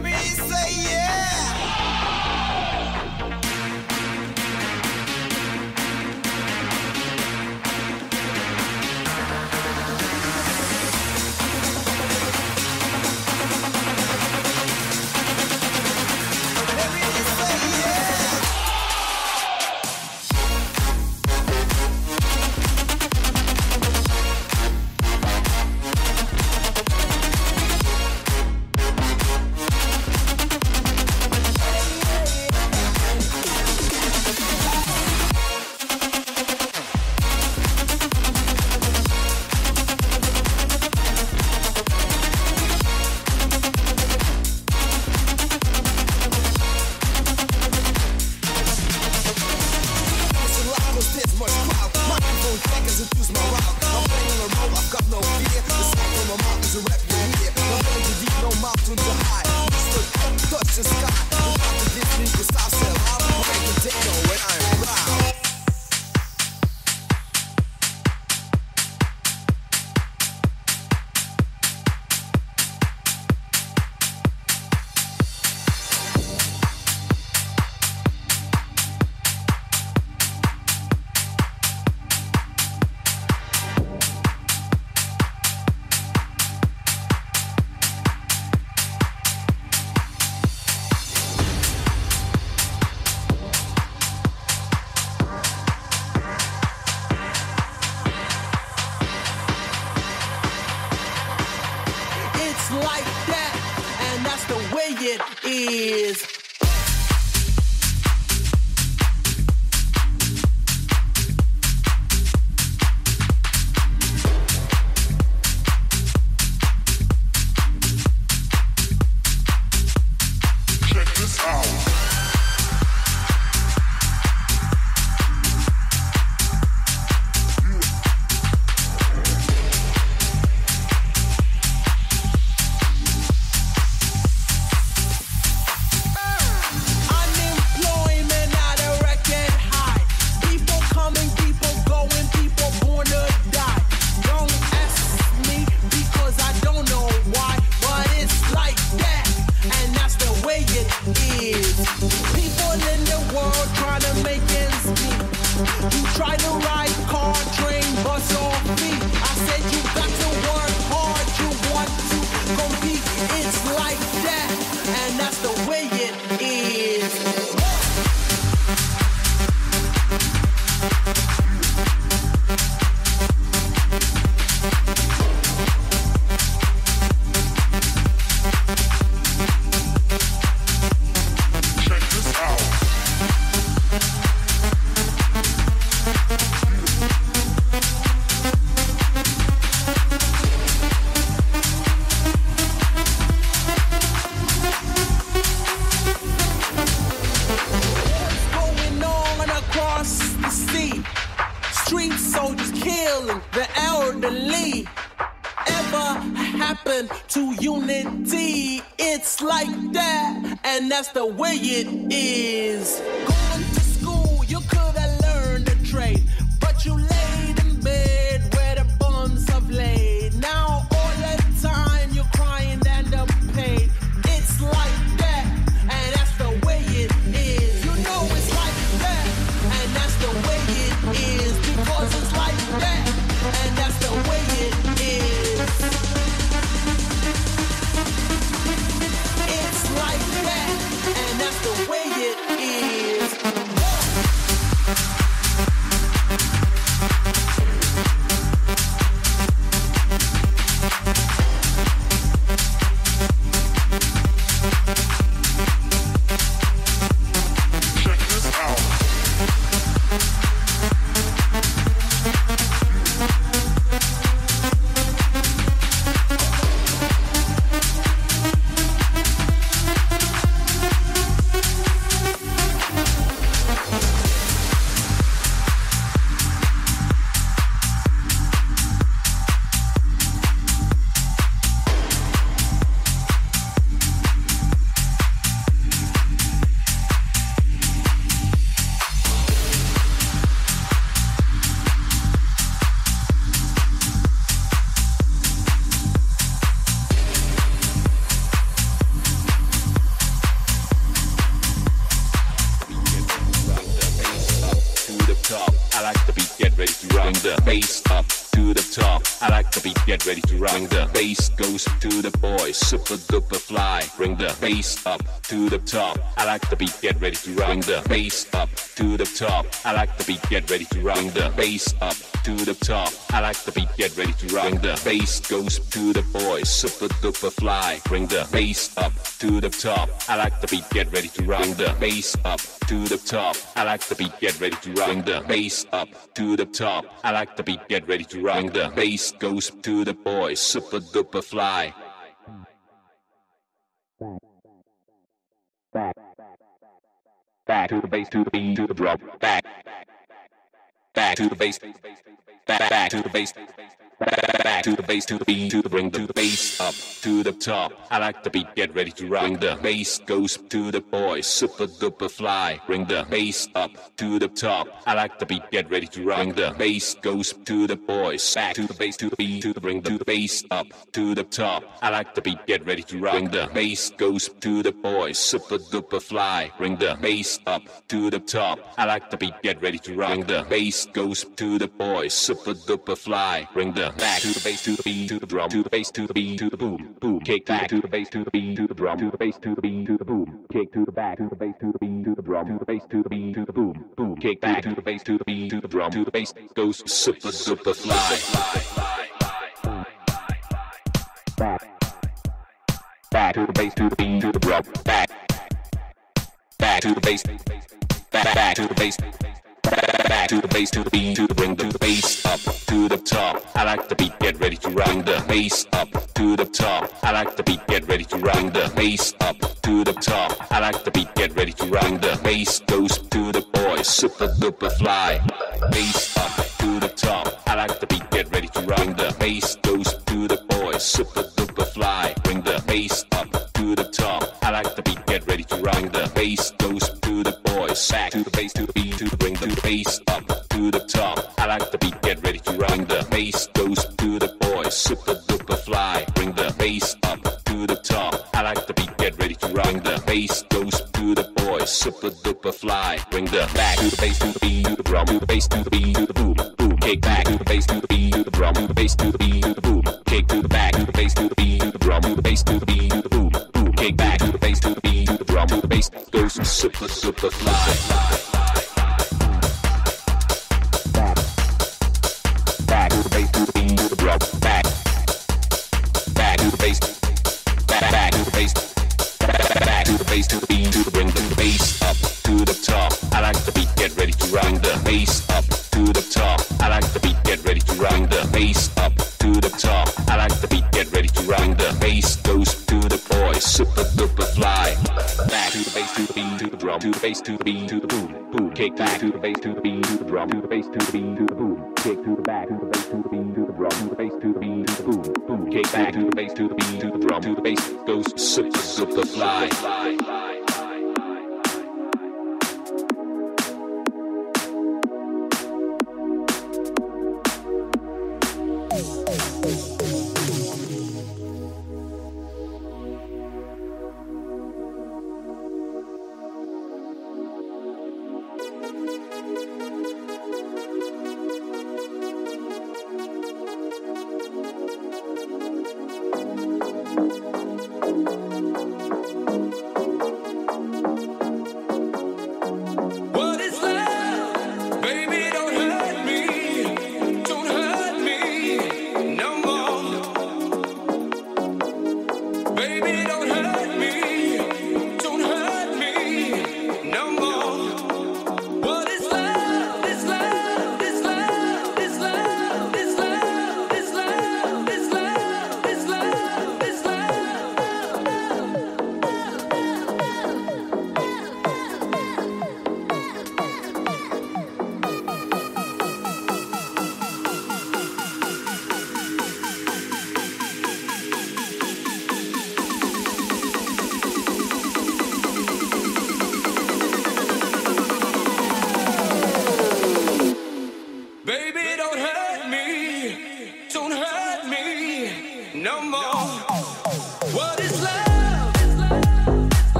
Baby, say yeah. Like that, and that's the way it is. Check this out. People in the world trying to make ends meet. You try to ride car, train, bus, or feet. I said you got to work hard, you want to compete. It's like that, and that's the way it is. Street soldiers killing the elderly. Ever happen to unity? It's like that, and that's the way it is. Going to school, you could have learned a trade, but you laid in bed where the bums have laid. Now all the time you're crying and unpaid. It's like that, and that's the way it is. You know it's like that, and that's the way it is. Because it's like that, and that's the way it is. It's like that, and that's the way it is. bass up to the top. I like the beat, get ready to rock. Bring the bass goes to the boys, super duper fly. Bring the bass up to the top. I like the beat, get ready to rock. Bring the bass up to the top. I like the beat, get ready to rock. Bring the bass up to the top. I like the beat, get ready to rock. Bring the bass goes to the boys, super duper fly. Bring the bass up to the top. I like the beat, get ready to rock. Bring the bass up to the top. I like the beat, get ready to rock. Bring the bass up to the top. I like the beat, get ready to rock. Bring the bass goes to the boys, super duper fly. Back to the bass, to the beat, to the drop. Back to the bass. Back to the bass. Back to the bass, to the beat, to the bring the bass up to the top. I like the beat, get ready to rock. Bring the bass goes to the boys, super duper fly. Bring the bass up to the top. I like the beat, get ready to rock. Bring the bass goes to the boys. Back to the bass, to the beat, to the bring the bass up to the top. I like the beat, get ready to rock. Bring the bass goes to the boys, super duper fly. Bring the bass up to the top. I like the beat, get ready to rock. Bring the bass goes to the boys, super duper fly. Bring the back to the bass, to the beat, to the drum, to the bass, to the beat, to the boom, boom. Kick back to the bass, to the beat, to the drum, to the bass, to the beat, to the boom. Kick to the back, to the bass, to the beat, to the drum, to the bass, to the beat, to the boom, boom. Kick back to the bass, to the beat, to the drum, to the bass, goes super super fly. Back to the bass, to the beat, to the drum, back to the bass, back to the bass. Back to the bass, to the beat, to the bring the bass up to the top. I like the beat, get ready to rock. Bring the bass up to the top. I like the beat, get ready to rock. Bring the bass up to the top. I like the beat, get ready to rock. Bring the bass goes to the boys, super duper fly. Bass up to the top. I like the beat, get ready to rock. Bring the bass goes to the boys, super duper fly. Bring the bass up to the top. I like the beat, get ready to rock. Bring the bass goes to the boys. Back to the bass, to the beat, to the bring the bass up to the top. I like the beat, get ready to rock. Bring the bass goes to the boys, super duper fly. Bring the bass up to the top. I like the beat, get ready to rock. Bring the bass goes to the boys, super duper fly. Bring the back to the bass, to the beat, to the drum, to the bass, to the beat, to the boom, boom. Kick back to the bass, to the beat, to the drum, to the bass, to the beat, to the boom. Kick to the back to the bass, to the beat, to the drum, to the bass, to the beat, to the boom, boom. Kick back to the bass, to the beat, to the drum, to the bass, goes super super fly. Back to the bass, to the beat, to the drum, back to the bass, back to the bass, back to the bass, to the beat, to the bring the bass up to the top. I like the beat, get ready to rock. The bass up to the top. I like the beat, get ready to rock. The bass up to the top. I like the beat, get ready to rock. The bass goes to the boys, super duper fly. Back to the bass, to the beat, to the drum, to the bass, to the beat, to the boom, boom. Kick back to the bass, to the beat, to the drum, to the bass, to the beat, to the boom. Kick to the back, to the bass, to the beat, to the drum, to the bass, to the beat, to the boom, boom. Kick back to the bass, to the beat, to the drum, to the bass, goes super super fly.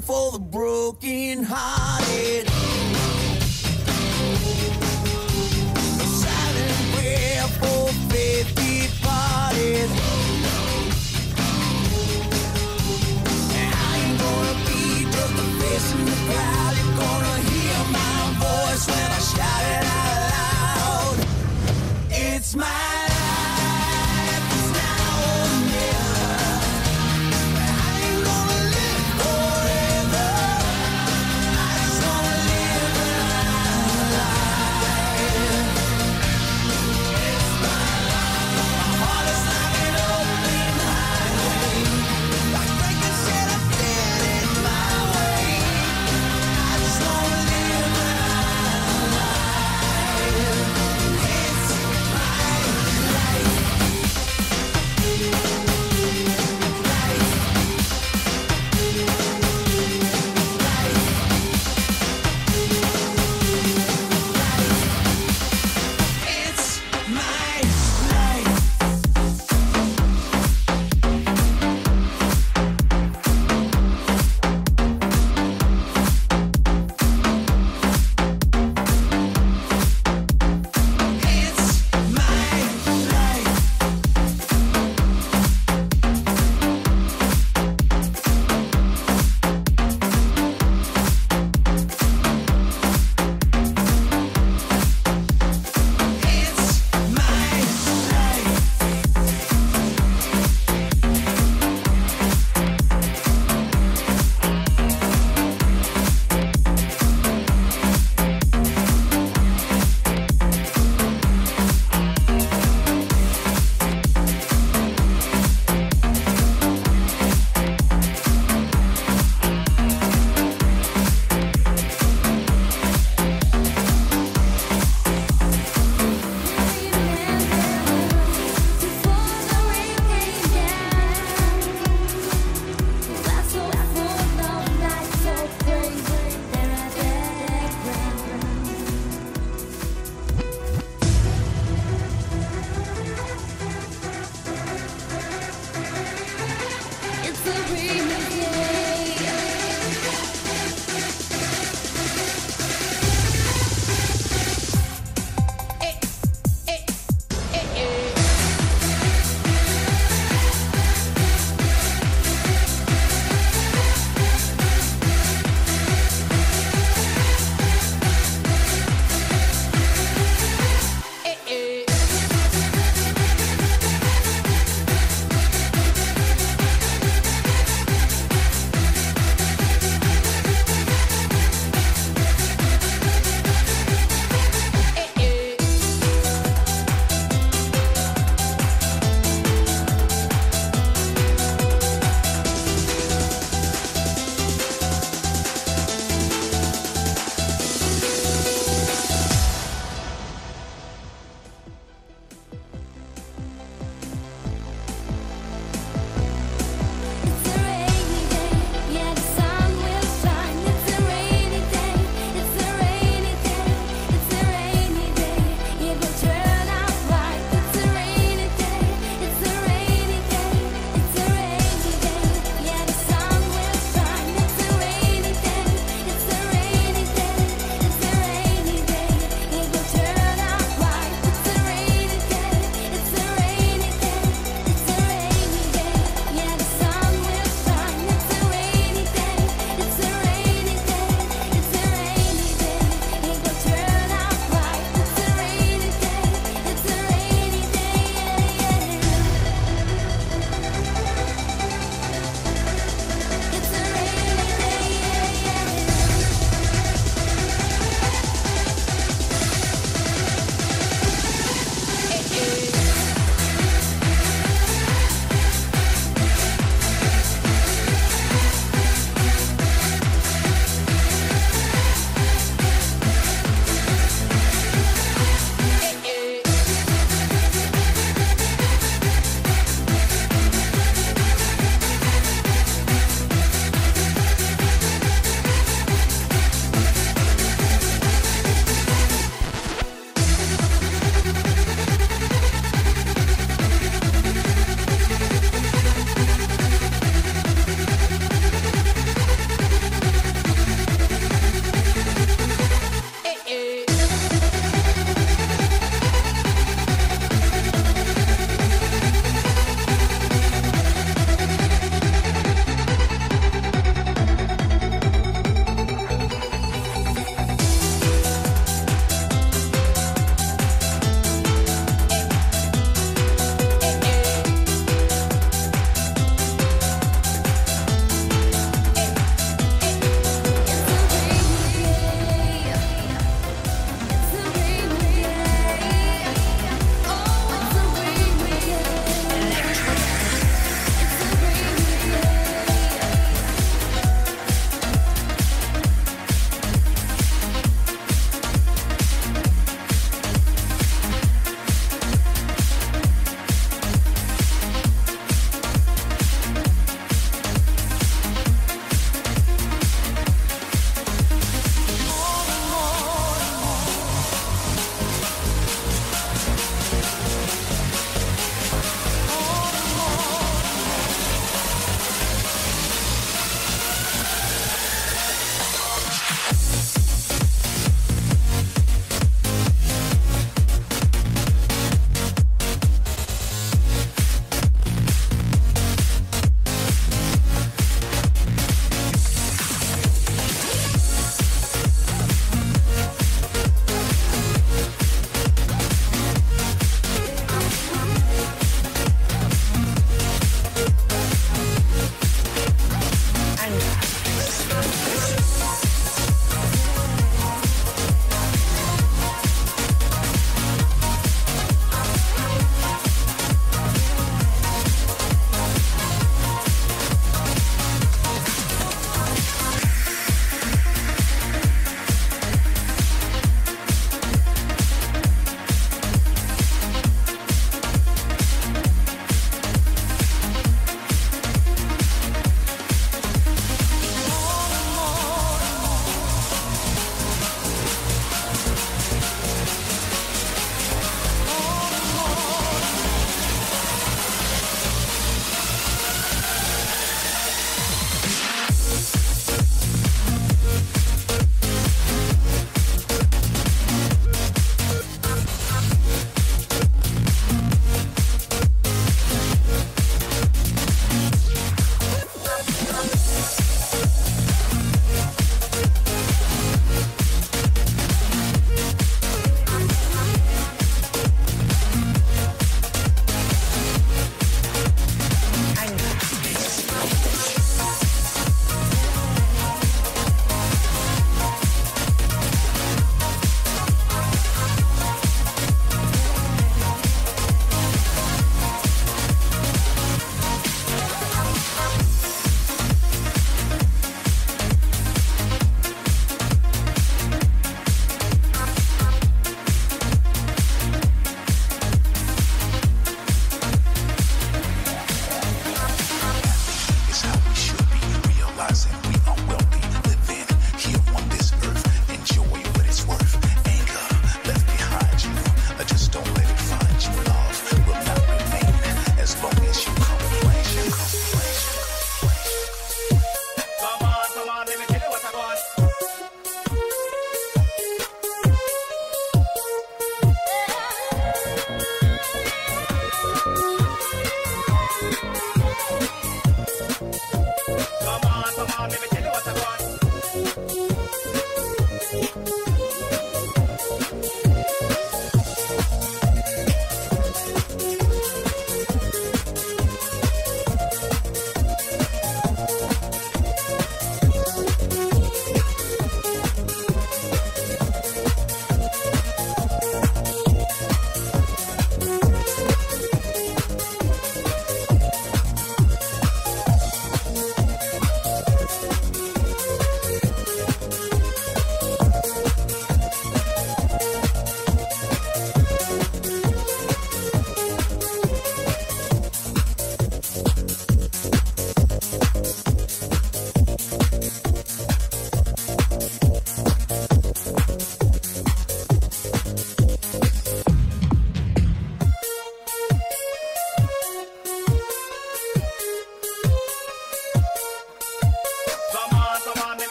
for the broken hearted.